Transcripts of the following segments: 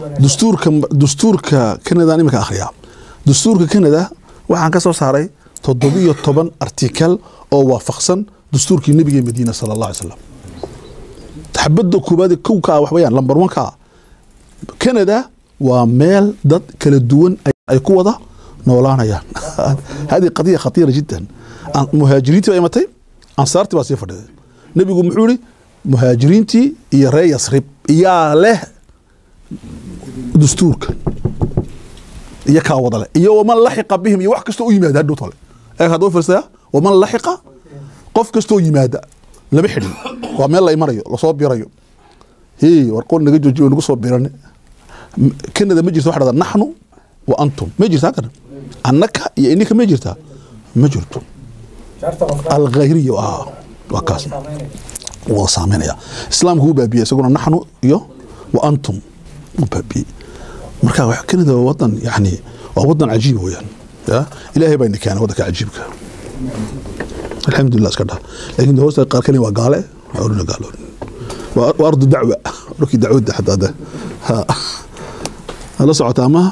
دستورك كندا نمك أخريا دستورك كندا waxaan ka soo saaray 17 article oo waafaqsan dastuurkii nabiga Madiina sallallahu alayhi wasallam taxabada kubaad kowka wax weeyaan number 1 ka Canada waa meel dad kala duwan ay ku wada noolaanayaan هذه قضية خطيرة جدا مهاجرينتي ay matay ansaarti baa sii fadhiday nabigu muxuu yiri مهاجرينتي iyo reer Yasrib yaa leh dastuurka iyo ka wadale iyo man laxiqa bihim iyo wax kasto u yimaada hadhow tole ee hadoo firsaya man laxiqa qof kasto yimaada laba xidhin waa meel la imanayo la soo birayo warqoon naga joojiyo nagu soo biran Canada ma jirto wax dhada naxnu wa antum ma jirto kana annaka iyo ininka ma jirto ma jirto al-ghayriyo waa kaas waa saameynaya islaamku uu baabiye isaguna naxnu iyo wa antum baabiye marka wax Canada waa wadan yani waa wadan cajiib weeyaan ya ilaahay baa indikana wadanka cajiibka alxamdulillah iska dhaa laakiin hoosta qaar kale waa gaale waa gaalo waa ardu dacwa ruki dacwada xataa ha la socota ma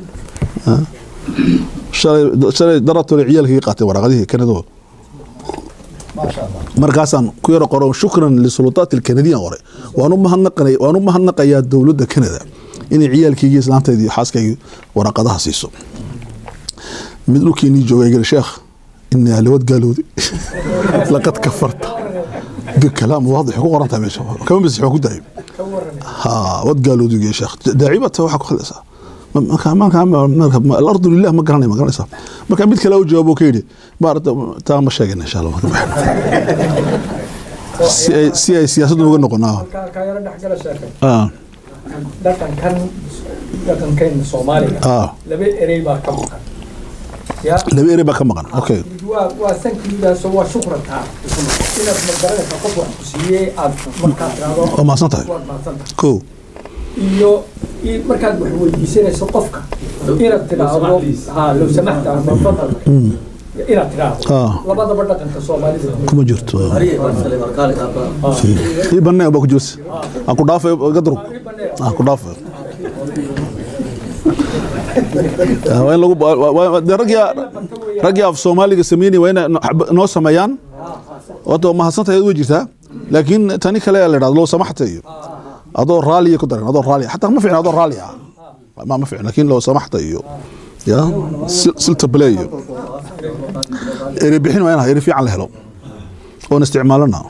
shalay daratu ciyalkii qaatay waraqadii Canada ما شاء الله markaasan ku yar qoro shukran li sulutaat al-kanadiyan hore waanu mahadnaqaya dawladda Canada in ciyalkii islaamteedii xaaskayga waraqadaha siiso mid lukini joogay sheekh in alwad galowdi laqad kafarta بكلام واضح ku qoranta meesha kama bas ku daay ha wad galowdi sheekh daacibata waxa ku khalasa ما الارض لله ما garanaysa marka mid kale oo jawaabo ka yiri taa ma sheegin insha Allah si ay siyaasaddu uga noqonaa ka yara dhaxgala sheekay dhaqan kan Soomaaliga laba erey baa ka maqan ya laba erey baa ka maqan okay waa sankiida soo waa shukrata inaad magaranaysa qof wax ku siiyay aad marka tiraado ma santahay ko iyo markaad wax weydiisanayso qofka inaad tiraado loo samaxta ama fadal inaad tiraado labadaba dhaqanka Soomaalida kuma jirto banaa baa ku jirto aan ku dhaafay gadro aan ku dhaafay وين لو رجع في Soomaaliga sameeyay wayna noo sameeyaan wato ma hasantahay wajirta laakiin tani kale la yiraahdo loo samaxtay adoo raali ku daran adoo raali hatta ma fiicna adoo raali ma fiicna laakiin loo samaxtay ya silta play eri bixin wayna eri fiican la helo oo isticmaalana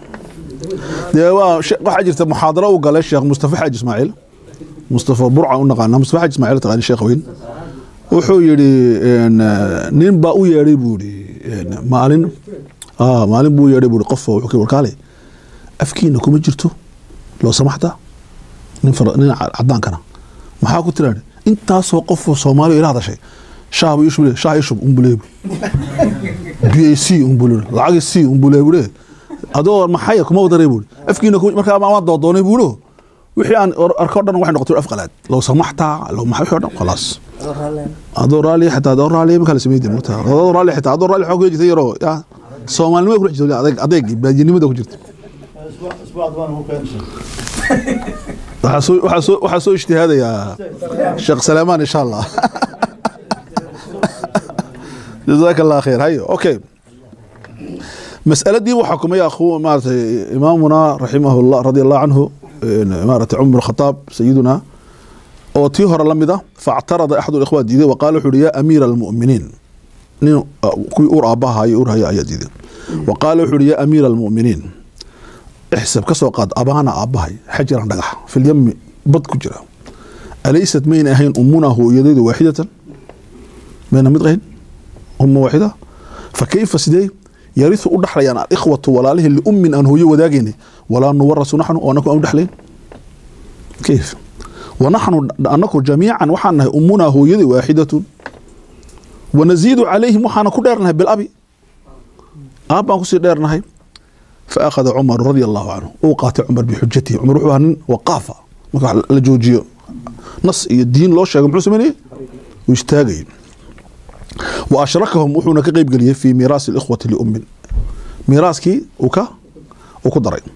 waxa jirta muhaadaro uu galay Sheekh Mustafa Xaaji Ismaaciil Mustafa Burca u naqaan Mustafa Xaaji Ismaaciil taqaan Sheekh weyn wuxuu yiri nin baa u yeeray buuri maalin buu yeeray buuri qof wuxuu ka warkaalay afkiina kuma jirto loo samaxta nin cadaan kana maxaa ku tiraad intaasoo qof Soomaali ila hadashay shaab yishub umbuleeb BAC umbuleeb lacag C umbuleeb adoo maxay kuma wadaray buuri afkiina marka ma doonay buuro wixii aan arko dhan wax noqotay afqalaad loo samaxta loo maxay xodhan khalaas adoo raali xataa adoo raali ma kala sameeyay murta adoo raali xataa adoo raali xoog jeeyay yaro ya Soomaalnimo ku jirto adeeg baadinimada ku jirto اسبوع دوان هو كان وحسو اجتهاد يا شيخ سليمان ان شاء الله جزاك الله خير هيا اوكي مسألة دي وحكم يا اخو مارتي امامنا رحمه الله رضي الله عنه امارة عمر الخطاب سيدنا وطيهر لمده فاعترض احد الاخوات دي وقال يا امير المؤمنين كوي اور اباها يور هيا يديد وقال يا امير المؤمنين احسب كسو قاد ابانا اباهي حجر دغخ في اليم بد كجرا اليست مين اهين امنا هو يديد واحده بين مدغين ام واحده فكيف سدي يرث ودخليان الاخوه ولاله لام ان هو وداغيني ولا نورث نحن ونكون ودخلين كيف ونحن انكم جميعا وحنا امنا هو يدي واحده ونزيد عليهم وحنا كدرنا بالابي ابا كسي ديرنahay فأخذ عمر رضي الله عنه وقاطع عمر بحجته عمر وحن وقافة لجوجيو نص الدين لو شيغ محو سمني واشتاغي واشركهم وحونا كقيب قليه في ميراث الاخوه لام ميراثكي وكدري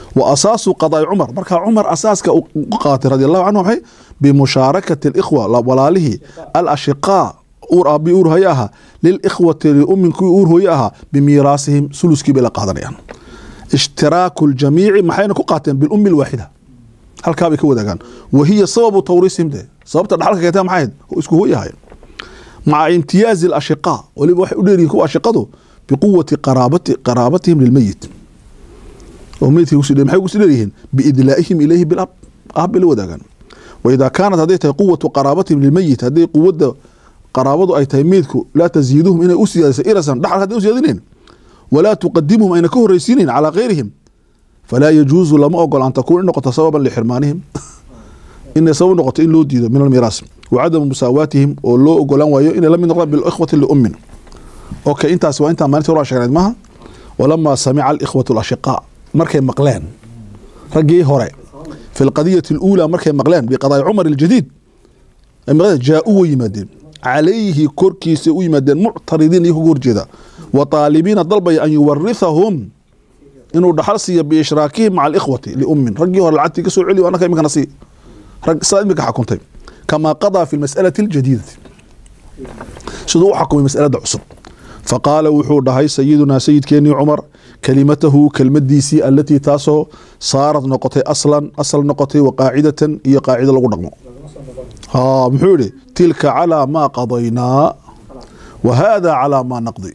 وأساس قضاء عمر مركا عمر أساس قاتل رضي الله عنه بمشاركة الإخوة ولاله الأشقاء أور أبي أور هياها للإخوة لأم كي أور هياها بميراثهم سلس كبيرة قادرين يعني. اشتراك الجميع محين قاتل بالأم الواحدة هل كابي كودا كان وهي سبب توريثهم ده سبب الحركة كتام محين اسكو هي هاي مع امتياز الأشقاء واللي واحد يقول أشقته بقوة قرابتهم للميت وميت يقول بإدلائهم إليه بالأب أب الودا كان وإذا كانت هذه قوة قرابتهم للميت هذه قوة قرابته أي تيميتكو لا تزيدهم إن أسياد إرسا دحر هذه أسيادين ولا تقدمهم أين كهر ريسين على غيرهم فلا يجوز لما أقول أن تكون نقطة سببا لحرمانهم إن سووا نقطتين لو ديدو من الميراث وعدم مساواتهم ولو أقول إن لم ينقل بالإخوة لأمنا أوكي أنت سواء أنت ما تروح شغلات معها ولما سمع الإخوة الأشقاء مركب مقلان رجي هراء في القضية الأولى مركب مقلان بقضاء عمر الجديد جاءوا يمدين عليه كركي سوي مدين معترضين يهجور جدا وطالبين ضلب أن يورثهم إنه دحرسي بإشراكهم مع الإخوة لأم رجي هراء العتيق سوء علي وأنا كيف نصي صادمك حكم طيب كما قضى في المسألة الجديدة شدوا حكم المسألة عصب فقال وحود هاي سيدنا سيد كيني عمر كلمته كلمة ديسي التي تاسو صارت نقطة أصل نقطة وقاعدة هي قاعدة لغو محولي تلك على ما قضينا وهذا على ما نقضي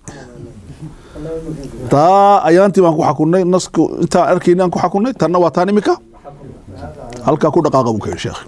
تا أيانتي ما نكو حكوني نسكو انت أركينا نكو حكوني تنوى تاني مكا هلكا كو دقاقة بك يا شيخ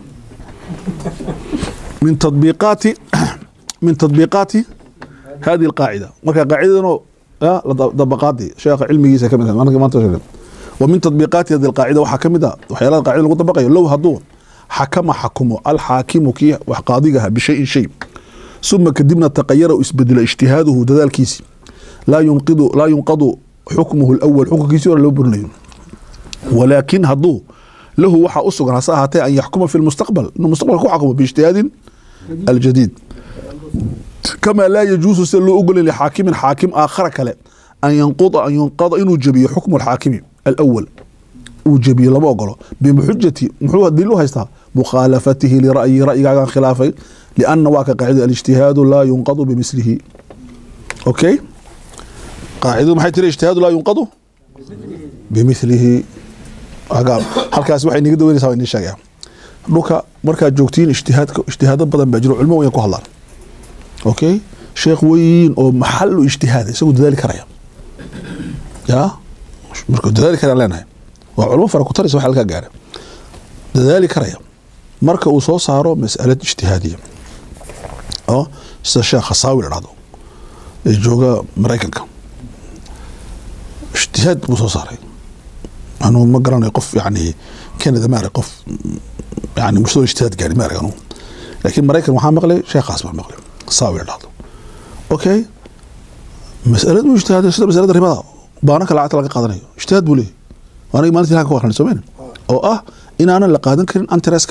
من تطبيقات هذه القاعدة مركا قاعدة طبقاتي شيخ علمي كمثلا ما انت ومن تطبيقات هذه القاعدة وحكمتها وحيالات القاعدة اللي طبقها لو هدون حكمه الحاكم كي وقاضيها بشيء شيء ثم كدبنا تغير واسبدل اجتهاده دال كيسي لا ينقض حكمه الأول حكم كيسي ولا لو برنين ولكن هدو له وحا أسوغ نصاحته أن يحكم في المستقبل إنه المستقبل يكون حكمه باجتهاد الجديد كما لا يجوز سلو أقول لحاكم آخر كلا أن ينقض إنه جبي حكم الحاكم الأول وجبي لما أقوله بمحجة محوها دلوها يستها مخالفته رأي عن خلافه لأن واقع قاعدة الاجتهاد لا ينقض بمثله أوكي قاعدة ما حيث الاجتهاد لا ينقض بمثله أقال هالكاس waxay niga daweynaysaa in sheegay dhulka marka joogtiin ijtihaad badan baa jiro cilmo weyn ku hadlaan okay sheekh weyn oo maxal ijtihaad isagu dadaali karaya ya marka dadaali karaya leenahay waa cilmo fara ku taris waxa laga gaaray dadaali karaya marka uu soo saaro mas'alad ijtihaadiya oo sida sheekh Khasawi raado ee jooga Mareykanka ijtihaad buu soo saaray أنا ما قرأنا يقف يعني كندا ما يقف يعني مش اجتهاد قاعد ما يقولون لكن مريكان وحام مغلي شيء خاص بالمغلي صاوي العضو أوكي مسألة اجتهاد مسألة الربا بانك لا عتلقى قادني اجتهاد بولي وأنا ما نتي هاك واحد نسوين أو إن أنا اللي قادن كرين أنت راسك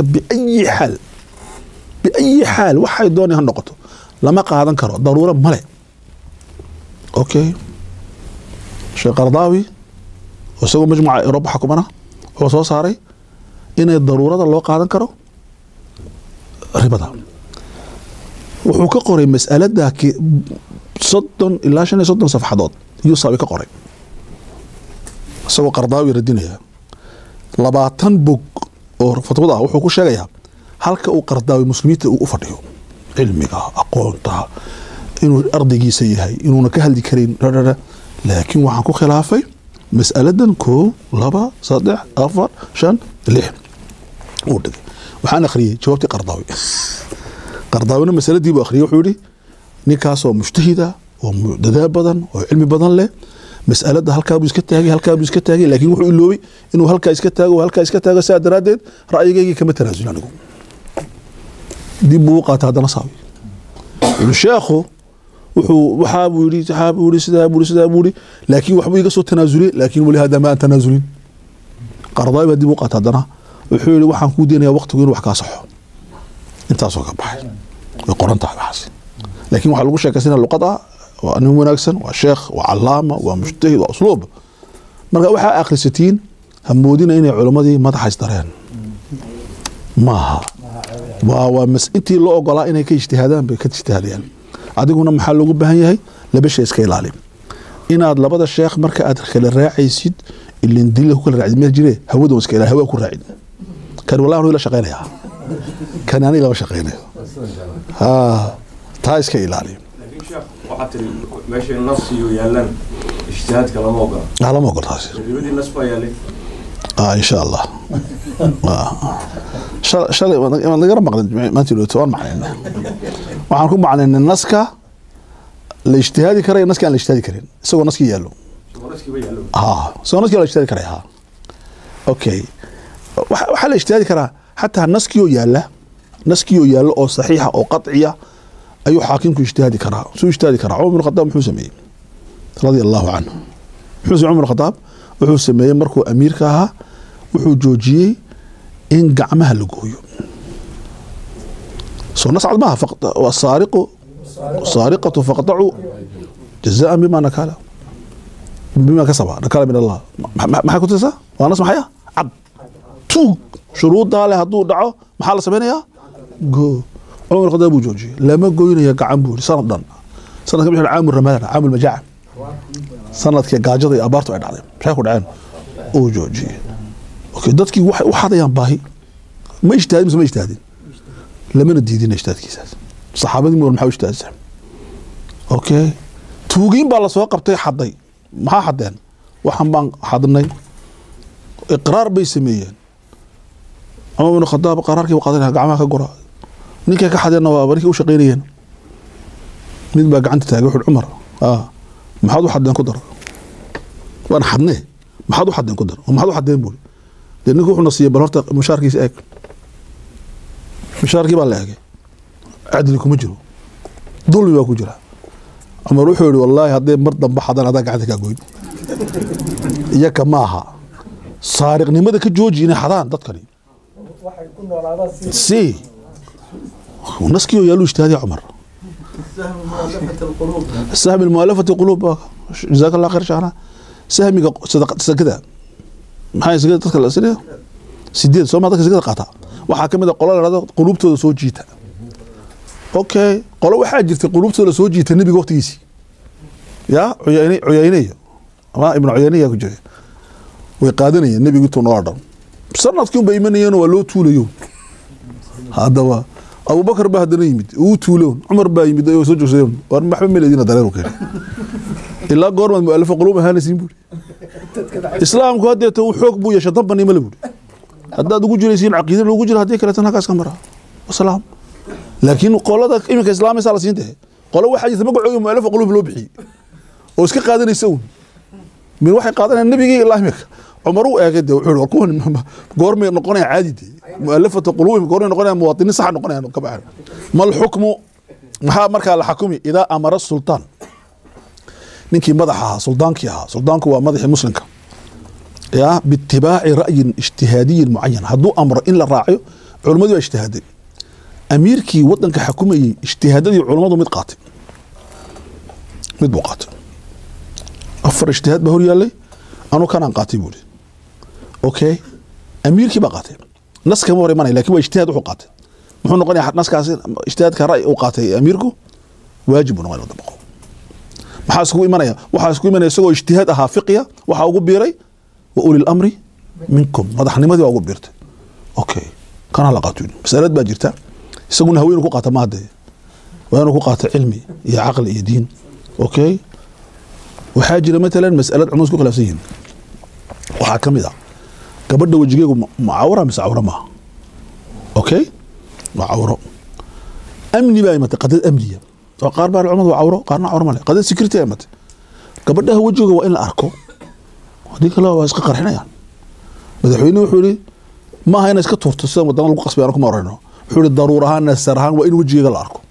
بأي حال وحي دوني هالنقطة لما قادن كرو ضرورة ملئ أوكي شيء قرضاوي وسووا مجموعة أوروبا حكمنا هو سو صاري إن الضرورة الله قادن كرو ربطها وحو كقري مسألة ده صدن إلا شان صدن صفحات يوصل كقري سووا قرضاوي ردينها لباتن بوك أو فتوضع وحو كشجعها هلك أو قرضاوي مسلمين وأفريه علمي أقوانتها إنه الأرض جيسيها إنه نكهل ذكرين لكن وحكو خلافي مسألة كو لبا صدح أفر شان ليه ودي وحنا أخريه جوابتي قرضاوي مسألة دي بأخريه وحولي نكاسو مجتهدة ودذاب بدن وعلمي بدن له مسألة ده هالكا بيسكتاجي لكن وحول اللوي إنه هالكا يسكتاجي ساد رادد رأيي كما تنازل عنكم دي بوقات هذا نصاوي الشيخو وحاب يريد سدا لكن وحبوا يقصوا تنازلي لكن ولهذا ما تنازلين قرضاي بدي وقت هذا وحولي وحن كودين يا وقت وين وحكا صح انت سوق بحي وقرنت بحس لكن waxa lagu sheekaysanaa luqada waa nin wanaagsan waa sheekh waa calaama waa mujtahid waa usluub marka waxa akhrisatiin همودين إني علماء ما تحيسترين ماها ومس أنتي لو قلا إني كاجتهادان بكاجتهادين عادقنا محل لو بهاي هي لبش إسكيل عليه إن هذا لبض الشيخ مركا أدخل الراعي يسيد اللي ندله كل راعي ما جري هو ده إسكيل هو كل راعي كان والله هو لا شغالة كان أنا لا شغالة تا إسكيل عليه لكن شيخ وحتى ماشي النص يعلن اجتهاد كلام موقع على ما قلت هذا يودي النص يعلن إن شاء الله شل ما نقرأ ما تقول توان معنا وعنكم معنا إن النسكة الاجتهادي كريه الناس كان الاجتهادي كرين سوى الناس كي يالو سوى الناس كي الاجتهادي كريه اوكي وحل الاجتهادي كره حتى الناس كيو ياله ناس كيو يالو او صحيحه او قطعيه ايو حاكمكم اجتهادي كره سو اجتهادي كره عمر بن الخطاب محو سميه رضي الله عنه محو عمر الخطاب وحو سميه مركو امير كاها وحو جوجيي ان قعمها لغويو سو الناس عضمها فقط والسارقة فقطعوا جزاء بما نكاله بما كسب نكاله من الله ما حكوا تنسى وانا اسمع حياه عب تو شروط له هدو دعو محل سمينيا جو عمر الخطاب ابو جوجي لما قوينيا قعن بوري سنه كم عام الرمادان عام المجاعه سنadkii gaajada abaartu ay dhacday maxay ku dhaceen oo jooji okay dadkii waxadayaan baahi ma ijtaadin lamana diidin ijtaadkiisaas saxaabadii moor maxay ijtaadsan okay tuugin baa la soo qabtay xaday maxaa xadeen waxan baan xadnay iqraar bay sameeyeen Umar ibn Khattab qaraarkii qaadanaa gacmaha ka gora ninka ka xadeena waa barkii u shaqeynayeen mid baa gacanta taagay wuxuu Umar maxaad u xadeen ku dar waan xadnay maxaad u xadeen ku dar maxaad u xadeen buu ninka wuxuu nasiiyay bal horta mushaarkiisa eeg mushaarkii baa la eegay عدل كم جرو ظلم يا كجرا أما روحوا والله هذا مرضى بحضن هذا قاعد كأقول إياك معها صارق نمدك الجوجي حضان تذكري سي ونسكيو يالو اجتهاد يا عمر السهم المؤلفة القلوب جزاك الله خير شهرا سهمي صدق كذا maxay isga dadka la sida sideed soo maadka isga qaata waxa kamid ah qolada qulubtooda soo jiita okay qolo waxa jirtay qulubtooda soo jiita nabiga waqtigiisi ya uyayniyo ama ibn uyayniyo ku jiray way qaadanayeen nabiga intuu noo dhan sanadkii bay imanayeen waa loo tuulayo hadaba Abu Bakar baa hadana yimid uu tuuloon Umar baa yimid oo soo joogsadeen war maxba meeladina dareero keen ilaa goorma mu'allaf qulub ahaan siin buu islaamku hadda uu xoog buu yeeshay dabban ima leeyahay hadda ugu jiraysiin aqeedo ugu jira hadii kale tan halkaas ka mara wasalaam laakiin qolada iminka islaamiyada la siinta qolo waxa jirta magacooda mu'allaf qulub loo bixiyay oo iska qaadanaysa min waxay qaadanayaan nabiga ilaahay maka Umar uu eegay wuxuu warkuun goormay noqonay caadi mu'allafatu qulub goormay noqonay muwaadiniin sax noqonay ka baahan mal hukmu maxaa marka la xukumi ida amara sultan ninkii madaxa suldaanku waa madaxii muslimka ya bitibaa'i ra'yin ijtihaadiy muayyan haduu amro in la raaciyo culimadu ay ijtihaaday amiirkii wadanka xukumayay ijtihaadadii culimadu mid qaatay mid buu qaatay afar ijtihaad ba hor yaalay anu kanaan qaatay buu okay amiirkii ba qaatay naska ma wareemanay laakiin waa ijtihaad wuxuu qaatay muxuu noqonayaa naskaasi ijtihaadka ra'yi uu qaatay amiirku waajib noqon inuu dabaqo maxaa isku imanaya isagoo ijtihaad ahaa fiqiya waxa ugu biiray wa ulil amri minkum madaxnimadii waa ugu biirtay okay kana la qaatay masalad baa jirta isaguna haween ku qaata maade waa inuu ku qaata cilmi iyo aqli iyo diin okay waxa jira mesela mas'alad cunus ku khilaafsan waxa kamid ah gabadha wajigeegu muawara misawra ma okay muawara amni baa imata qadad amniya وقار بار العمد وعوره قارنا عوره ماله قد سكرتي امت gabadha wajiga waa in la arko hadii kale waa iska qarxinayaan madaxweynuhu wuxuu yiri ma aha in iska tuurto sida waddan lagu qasbay kuma orayno wuxuu yiri daruurahaan sarahan waa in wajiga la arko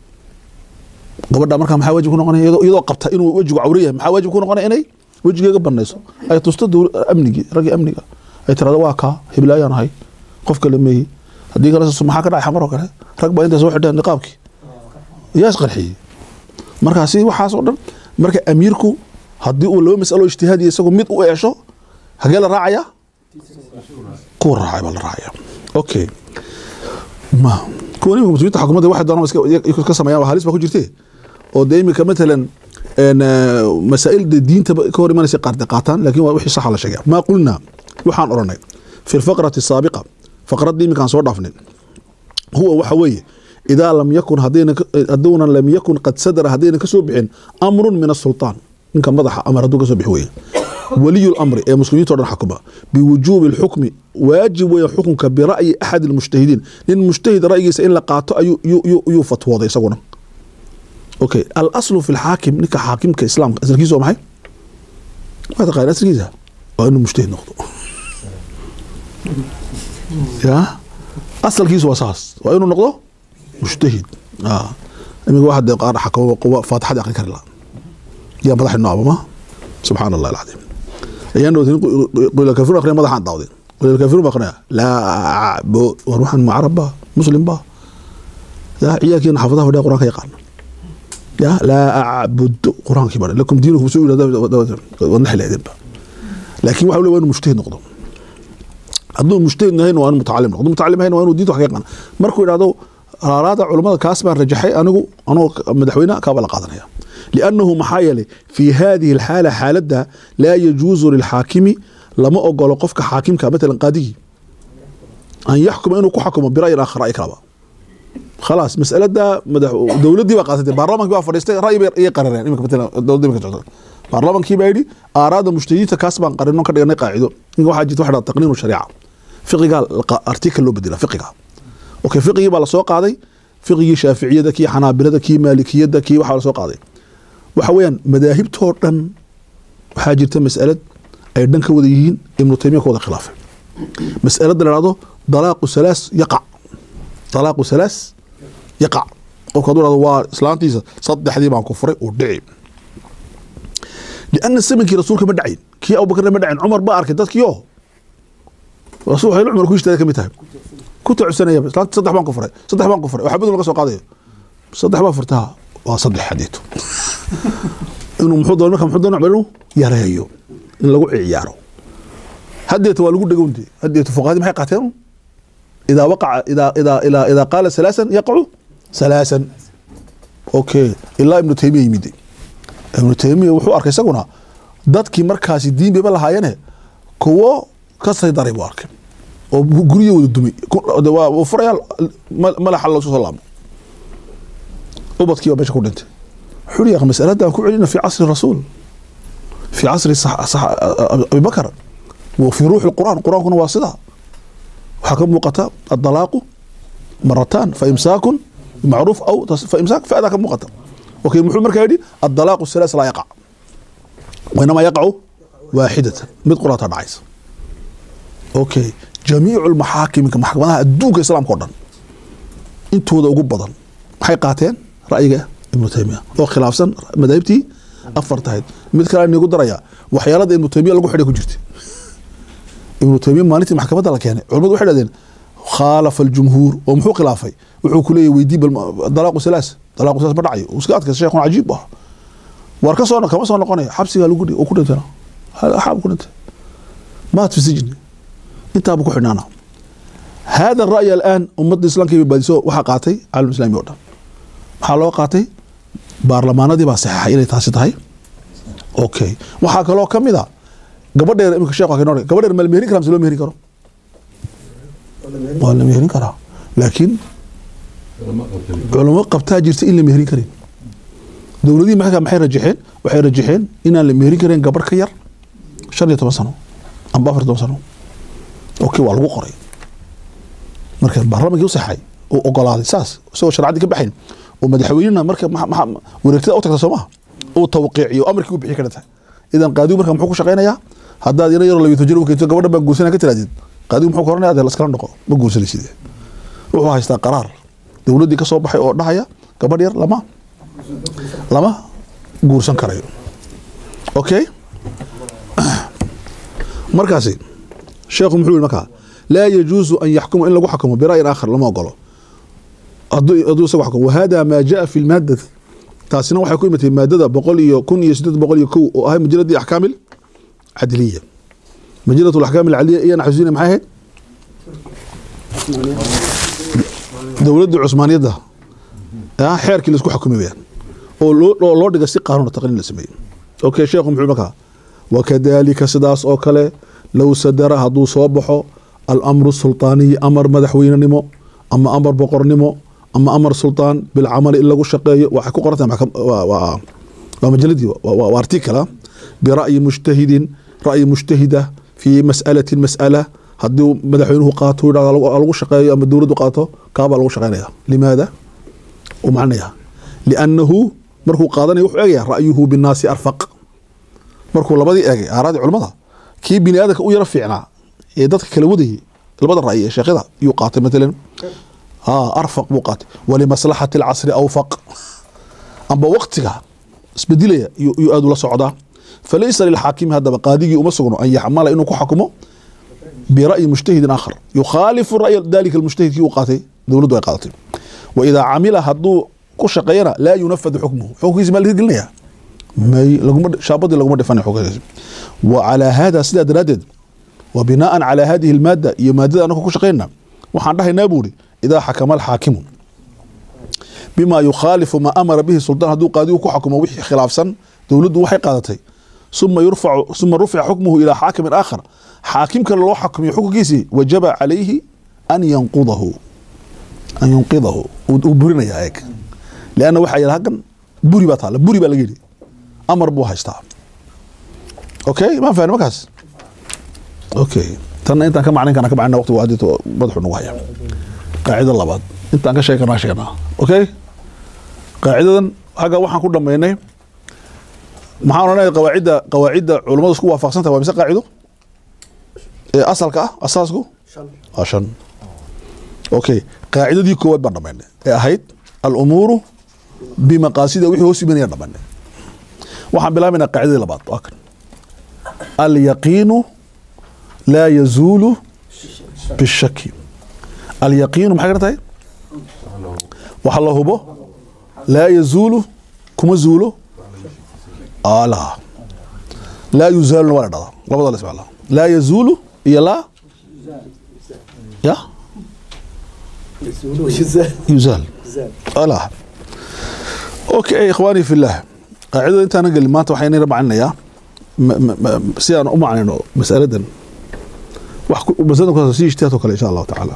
gabadha marka maxaa wajib ku noqonay iyadoo qabta inuu wajigu cawriyahay maxaa wajib ku noqonay inay wajigeega banayso ay tusto amniga rag amniga ay tirada waa ka hiblaayaan hay qof kale meey hadii kale maxaa ka dhacay xamaro kale rag baa inta soo xidhan niqaabki yaas qarxiyay markaasi waxaas oo dhan marka amiirku hadii uu laba mas'alo ijtihaadi isagu mid u eesho hagee la raacaya كور راعي ولا راعي اوكي ما كوني مسؤولية حكومة واحد دارنا كسر مياه وهاليس بكون جرتيه ودايما كمثلا ان مسائل الدين كوري ما نسي قاطان لكن وحي صح على شيء ما قلنا وحان أرني في الفقرة السابقة فقرة دي كان صور ضعفني هو وحوي إذا لم يكن هدونا لم يكن قد صدر هدينا كسوبحين أمر من السلطان إن كان مضح أمر هدوك كسوبحوي ولي الأمر المسلمين تورن حكمه بوجوب الحكم واجب ويحكمك برأي أحد المجتهدين لأن المجتهد رأيه سئل لقاته يفتوى ذي يسقونه أوكي الأصل في الحاكم نك حاكم كإسلام أصل كيسه معي ما تقال أصل كيسه وأنه مجتهد نقطه يا أصل كيسه أساس وأنه نقطه مجتهد أمي واحد قارئ حكم قوة فاتحة داخل كرلا يا مضح النعمة ما سبحان الله العظيم يعني يقول الكافرون أخرين مضح عن داودين يقول الكافرون بقنا لا وروح مع ربه مسلم با لا إياك إن حفظها فدا قرآن كيقان يا لا أعبد قرآن كبار لكم دينكم مسؤول ونحل عدم لكن وحول وين مجتهد نقطه عندهم مجتهد هنا وأنا متعلم نقطه متعلم هنا وأنا دينه حقيقة مركو إرادو أراد علماء كاسبة رجحي أنا مدحوينا كابل قاضنيا لأنه محايلة في هذه الحالة حالتها لا يجوز للحاكم لما أقول قفك حاكم كمثلا قاضي أن يحكم أنه كحكم برأي آخر رأي كلام خلاص مسألة ده دولة دي وقعت البرلمان بقى فريستي رأي يقررين إمك مثلا الدولة دي مكتوب برلمان كي بعدي أراد مجتهدين كاسبا قررنا كده نقاعدو إنه واحد جت واحد التقنين والشريعة فقه قال أرتيكل لو بدينا فقه اوكي فقهي baa la soo qaaday fiqhigii shaaficiyada kii xanaabilada kii maalikiyada kii waxa la soo qaaday waxa weeyaan madaahibtoo dhan waxa jirta mas'alad ay dhan ka wada yihiin ibn taymiya ka wada khilaafay mas'alada la raado talaaqu salaas yaqa qofka doonaado waa islaantiisa saddexdii baan ku furay oo dhici لأن السمن كي رسولك ما دعين كي أبو بكر ما دعين عمر بقى أركض كيو رسول الله عمر كويش تلاقي كميتها كنت عسنية بس لا صدح بان كفر وحبيت القصة قاضية صدح بان فرتها وصدح حديته إنه محضر المكان محضر نعمله يا ريو إن لقوا عياره هديته ولا قد قلت هديته فوق هذه ما يقاتلون إذا وقع إذا قال ثلاثا يقع ثلاثا أوكي إلا ابن تيمية يمدي ابن تيمية وحو أركي سقونا dadkii markaas diin bay lahaayeen kuwo ka saydaray waarkan oo guriga wada dumay waa furayaal malax Allah sallallahu ubadkii waa meesha ku dhintay xuriya mas'aladan ku celina fi asr rasuul fi asr صح Abu Bakr وفي روح القرآن كنا واصلة وحكم مقطع الطلاق مرتان فإمساك معروف أو فإمساك فهذا كم مقطع وكي محمد كهدي الطلاق الثلاث لا يقع وإنما يقع واحدة مد قرآن عايز أوكي جميع المحاكم كمحكمة الدوق الإسلام كردن انتو ذا وقوب بدن حقيقتين رأيك ابن تيمية أو خلافا مذاهبتي أفرتهد مثل كلام يقول دريا وحيالات ابن تيمية لقوا حديكو جرتي ابن تيمية مالتي محكمة لك يعني علماء واحد لدين خالف الجمهور ومحو خلافي وحو كلية ويدي الطلاق ثلاث بدعي وسكاتك الشيخ عجيب واركسونا كما صار نقوني حبسي قالوا قولي وكنت انا حاب كنت مات في السجن انت ابو كحنانا هذا الراي الان امه الاسلام كيف بادسو waxa qaatay caalam islaami oo dhan waxa loo qaatay baarlamaanadii baa saxaxay inay taasi tahay okay waxa kale oo kamid ah gabadheer imika sheekh waxa noqday gabadheer mal meherin karam soo meherin karo wala meherin kara laakiin culamo qabtaa jirta in la meherin karin dowladii maxay rajaxeen waxay rajaxeen inaan la meherin karin gabar ka yar 15 sano amba 14 sano okay waa lagu qoray marka baarlamaanka uu saxay oo ogolaaday saas soo sharciyada ka baxeen oo madaxweynaha marka wareegtada u tagta Soomaaliya oo tawqiiciyo amarkii uu bixi kartaa idan qaadigu marka muxuu ku shaqeynayaa haddaad yar la weydiiyo keento gabadha baa guursanaa ka tiraadid qaadigu muxuu qoranayaa la iskala noqo ma guursanaysid wuxuu haystaa qaraar dowladii ka soo baxay oo dhahaya gabadh yar lama guursan karayo okay markaasi sheekhu muxuu markaa لا يجوز أن يحكم إلا لو حكمه برأي آخر لما قاله أدو سوى حكم وهذا ما جاء في المادة تاسنا وحي يكون مثل مادة بقول يكون يسدد بقول يكون وهي مجرد أحكام عدلية مجلة الأحكام العليا إيه نحسين معاها دولة عثمانية ده حير كل اسكو حكمي بيان لو دغسي قانون تقنين لسمي اوكي شيخ محمد وكذلك سداس او كله لو صدر هدو سو بخو الامر السلطاني امر مدحوين نمو اما امر بقر نمو اما امر سلطان بالعمل الا لو شقيه waxa ku qoranta waa majaladi waa article براي مجتهد راي مجتهده في مساله hadii madaxweynuhu qaato lagu shaqeeyo ama dawladdu qaato kaaba lagu shaqeynaya limaada ومعناها لأنه مركو قادني وحاجة رأيه بالناس أرفق مركو لبدي أجي أراد علماء كي بني آدم كأو يرفعنا يدك كلوده البدر رأيه شيخ هذا يقاتل مثلا أرفق مقاتل ولمصلحة العصر أوفق أما وقتها اسبدلية يؤدوا لصعدا فليس للحاكم هذا بقاضي ومسجونه أن يحمل إنه كحكمه برأي مجتهد آخر يخالف رأي ذلك المجتهد في وقاته دولته يقاتل وإذا عمل هدو كشقينا لا ينفذ حكمه حكم اسم اللي قلنا ما لقمر شابط لقمر دفن حكم وعلى هذا سداد ردد وبناء على هذه المادة يمادة أنه كشقينا وحنده نابوري إذا حكم الحاكم بما يخالف ما أمر به السلطان هدو قاضي وكحكم وحي خلاف سن دولته وحي قادته ثم رفع حكمه إلى حاكم آخر حاكم كان له حكم حكم كيسي وجب عليه أن ينقضه وبرنا يا هيك لأنه وحي الهجن بري بطال بري بلقيني أمر بوها يستعب أوكي ما فاهم مكاس أوكي ترى أنت كم عنك أنا كم عنا وقت وادي بضح النوايا قاعدة الله بعد أنت عنك شيء كنا شيئنا أوكي قاعدة حاجة واحد كل ما ينام محاولنا قواعد علماء سكوا وافقسنا تبغى بس قاعده أصل أساسكو عشان اوكي قاعده دي كواد برنامج اهيد الامور بمقاصدها وحي هوس بنيه دبن waxaan bilaabina qaacida labaad waakan اليقين لا يزول بالشك اليقين maxay gartay waxa la hubo لا يزول kuma zuulo لا يزال ولا dhada labada la isticmaalo لا يزول iyo la ya يزال لا اوكي اخواني في الله قاعده انت انا قال ما انت waxay rab عنايا si aan u macnayno mas'aladan wax mas'aladan ku sii ijtihaato kale insha Allah ta'ala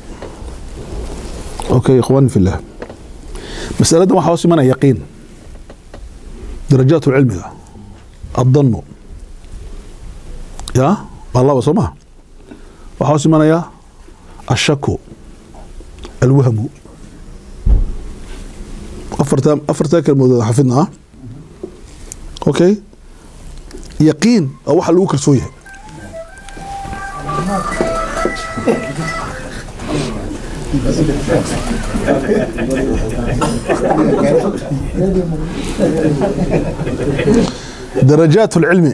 اوكي اخواني في الله مسألة waxa hoos imanaya yaqiin درجات العلم الظن يا والله وسمع waxa hoos imanaya الشك الوهم أفرتا كلمة حفظنا أوكي يقين أو واحد لو كرسويه درجات العلم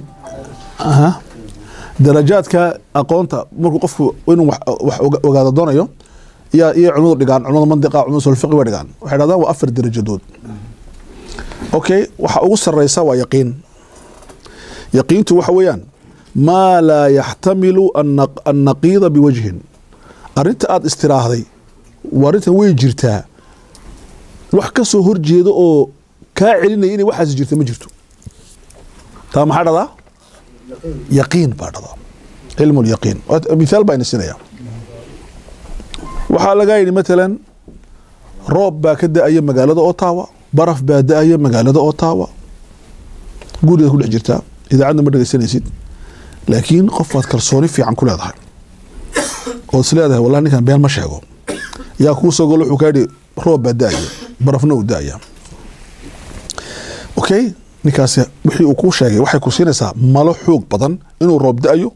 درجات كأقونتا مركو قفكو وينو وقاعد دونيو يا علوم دغان علوم منطقه علوم الفقه ودغان waxay radaan waa afar darajadood okay waxa ugu sareysa waa yaqiintu waxa weeyaan ma la yahtamilu an-naqid biwajhin arinta aad istiraahday warinta way jirtaa wax ka soo horjeedo oo ka celinay inay waxaas jirto ma jirto taa maxaa dhada yaqiin baa dhada ilmu al-yaqin misaal baa insinaya waxaa laga yiri مثلا roob baa ka da'aya magaalada Ottawa baraf baa da'aya magaalada Ottawa guriga ku dhex jirta idaacadna ma dhageysanaysid laakiin qof aad kalsooni fiican ku leedahay oo isleedahay wallahi ninkan been ma sheego yaa ku soo galo wuxuu ka yiri roob baa da'aya barafna uu da'aya okay ninkaas wixii uu ku sheegay waxay ku siinaysaa malo xoog badan inuu roob da'ayo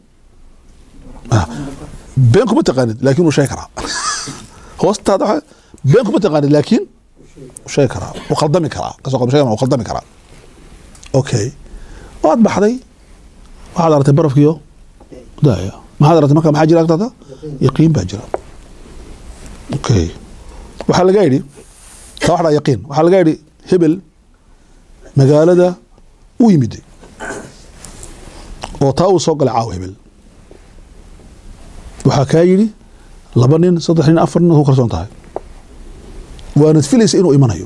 been kuma taqaanid laakiin uu sheeg karaa hoostaada been kuma taqaanid laakiin sheeg karaa oo khaldami karaa kasoo qab sheegana oo khaldami karaa okay waad baxday waxaad aragtay barafkiyo daaya maxaad aragtay marka maxaa jira agtaada yaqiin baa jira okay waxaa laga yidhi taa waxaa yaqiin waxaa laga yidhi hebel magaalada u yimid oo taa uu soo galay caaw hebel waxaa kaa yidhi 2 nin 3 nin 4 nin ku kalsoon tahay waanad filaysa inuu imanayo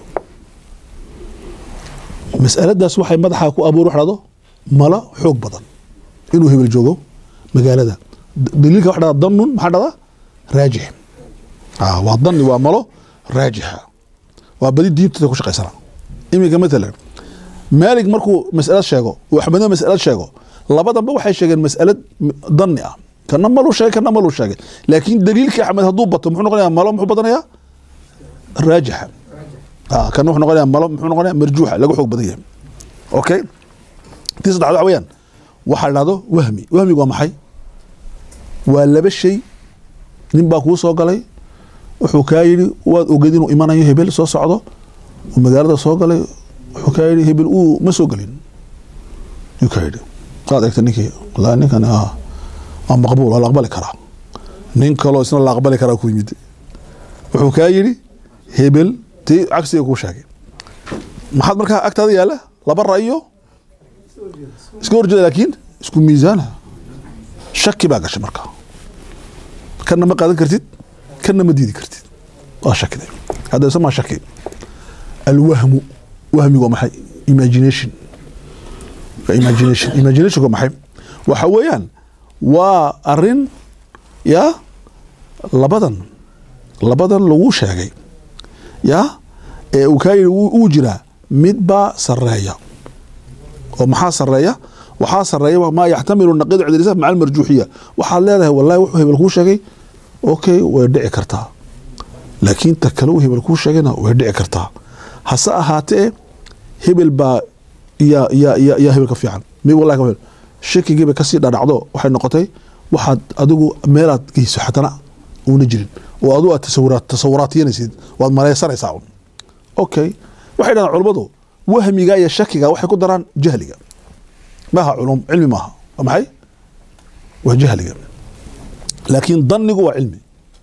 mas'aladaas waxay madaxa ku abuur waxaado mala xoog badan inuu hebel joogo magaalada daliilka waxa dhada dannun maxaa dhada raajix waa danni waa malo raajixa waa badi diinta ku shaqaysana iminka matalan maalig markuu mas'alad sheego oo axmedna mas'alad sheego labadanba waxay sheegeen mas'alad danni ah kana malu sheegay laakiin daliilka axmed hadduu bato muxuu noqonayaa malo muxuu badanayaa raajixa kana wuxuu noqonayaa malo muxuu noqonayaa marjuuxa lagu xoog badan yahay okay tii saddexaad waxa weeyaan waxa la dhahdo wahmigu waa maxay waa laba shay nin baa kuu soo galay wuxuu kaa yidhi waad ogeed inuu imanayo hebel soo socdo oo magaalada soo galay wuxuu kaa yidhi hebel uu ma soo gelin yuu kaa yidhi qaad eegta ninkii wallaahi ninkan waa maqbuul waa la aqbali karaa nin kaloo isna la aqbali karaa ku yimid wuxuu kaa yidhi hebel tii cagsiga kuu sheegay maxaad markaa agtaada yaala laba ra'yo iska horjeeda laakiin isku miisaana shaki baa gashay markaa kana ma qaadan kartid kana ma diidi kartid waa shakida hadda isma shaki alwahmu wahmigu waa maxay imagination waa maxay waxa weeyaan waa arin ya labadan lagu sheegay ya ee uu ka yiri uu jira mid baa sareeya oo maxaa sareeya waxaa sareeya ma yaxtamilu naqid cidrisa maca almarjuuxiya waxaa leedahay wallahi wuxuu hebel kuu sheegay okay way dhici kartaa laakiin ta kale uu hebel kuu sheegayna way dhici kartaa hase ahaatee hebel baa ya hebel ka fiican mi wallahi ka shakigiiba kasii dhadhacdo waxay noqotay waxaad adigu meelaad geyso xatana uuna jirin oo adigu aad tasawuraatiyanaysid waad maleysanaysaa un okay waxay dhahaan culimmadu wahmiga iyo shakiga waxay ku daraan jahliga maaha culum cilmi maaha waa maxay waa jahliga laakiin dannigu waa cilmi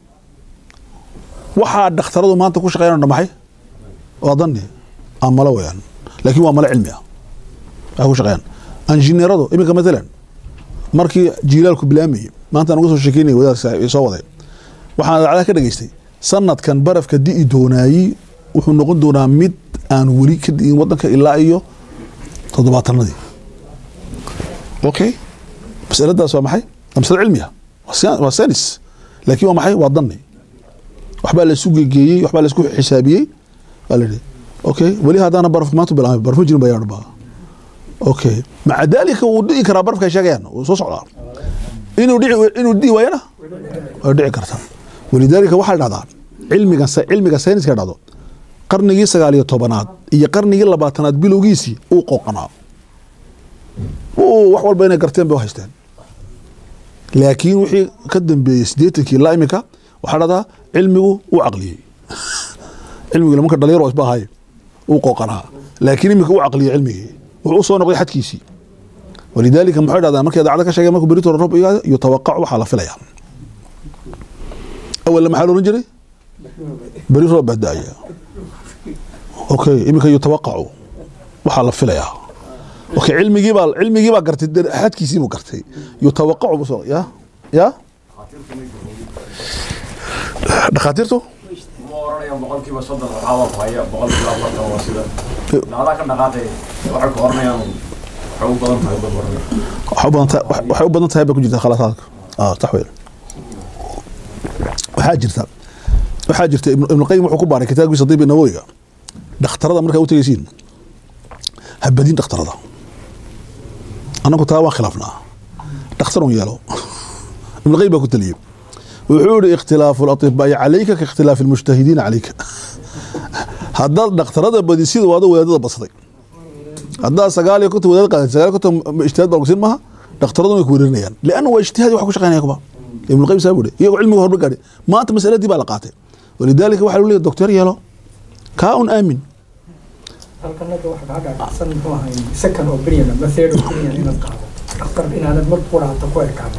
waxaa dhakhtaradu maanta ku shaqeynayna maxay waa danni aan malo weyaan laakiin waa malo cilmi ah waxay ku shaqeeyaan injineeradu iminka matalan markii jiilaalku bilaamayay maanta aan uga soo sheekeynay wadaad soo waday waxaan dacada ka dhageystay sanadkan barafka di'i doonaayi wuxuu noqon doonaa mid aan weli ka di'in wadanka ilaa iyo 70-nadii okay masaladaas waa maxay masal cilmiya waa saynis laakiin waa maxay waa danni waxbaa la isu geeyey waxbaa la isku xisaabiyey waa la yidhi okay weli haddaana barafka maanta bilaamay barafma jirin bayaan baa okay maca daalika wuu dhici karaa barafka ay sheegayaan wuu soo socdaa inuu dhici waayana waa dhici kartaa walidaalika waxaa dhahdaa cilmiga sayniska dhahdo qarnigii 19aad iyo qarnigii 20aad bilowgiisii uu qooqanaa wax walba inay garteen bay u haysteen laakiin wixii ka dambeeyey 80kii ilaa imika waxaa dhahdaa cilmigu uu caqliyey cilmigu marka dhalinyaro isba ahay uu qooqanaa laakiin imika uu caqliyey cilmigii wuxuu soo noqday xadkiisii walidaalika muxuu dhahdaa markay daacada ka sheegay markuu berito roob yutawaqac waxaa la filayaa أول لما حلو نجري بري روب بداية أوكي إمك يتوقعوا وحلا فيلا أوكي علمي جيبا قرتي حد كيسيمو قرتي يتوقعوا بصور يا دخاتيرته waxay u badan tahay ba ku jirta khaladaadka taxwiil waxaa jirta ibn qayyim wuxuu ku baaray kitaabkiisa dibi nawawiga dhakhtarada markaa u tagaysiin habadin dhakhtarada anagu taa waan khilaafnaa dhakhtar un yeelo ibn qayyim baa ku taliyey wuxuu yidhi ikhtilaafu al-atibaa'i calayka ka ikhtilaafi al-mujtahidiina calayka haddaad dhakhtarada badisid waada wadaadada badsaday haddaad 9 wadaad qaadatay 9 ijtihaad baa kusin maaha dhakhtaraduna way ku weerarinayaan lianna waa ijtihaadi wax ku shaqeynaya kuba ابن القيم سابوري يقول علمه هو بقاري ما أنت مسألة دي بالقاطع ولذلك واحد يقول لي الدكتور يلا كائن آمن هل كان هذا واحد حاجة أحسن هو سكن أو برينا مثير برينا هنا القاعدة أكثر من هذا مرفوع على تقوى الكعبة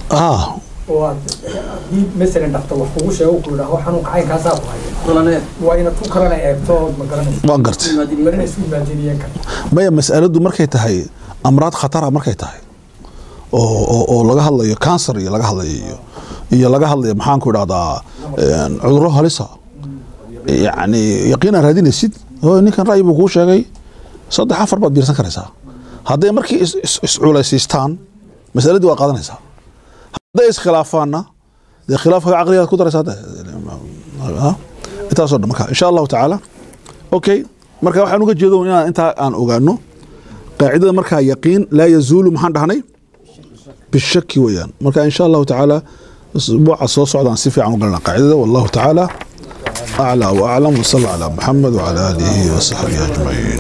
ودي مثلا دكتور وحوش أو كله هو حنوق عين كذاب ولا وين تكرنا إبتاد مقرن وانقرت ما هي مسألة دو مركيتها هي أمراض خطرة مركيتها oo laga hadlayo cancer iyo laga hadlayo iyo laga hadlayo maxaan ku idhahdaa cudurro halisa yani yaqiinaa raadinaysid oo ninkan ra'yi buu kuu sheegay 3-4 baad biirsan karaysaa hadday markii isculaysiistaan masaladii waa qaadanaysaa hadday iskhilaafaanna dee khilaafka caqligaad ku daraysaa intaasoo dhan marka insha allahu tacaala okay marka waxaan uga jeedo inaan intaa aan ogaano qaacidada markaa yaqiin laa yazuulu maxaan dhahnay bishaki weeyaan marka insha allahu tacaala اسبوع soo socdaan si fiican u galna qaacidada wallahu tacaala a'la wa a'lam wa sallallahu ala muhammad wa ala alihi wa sahbihi ajma'in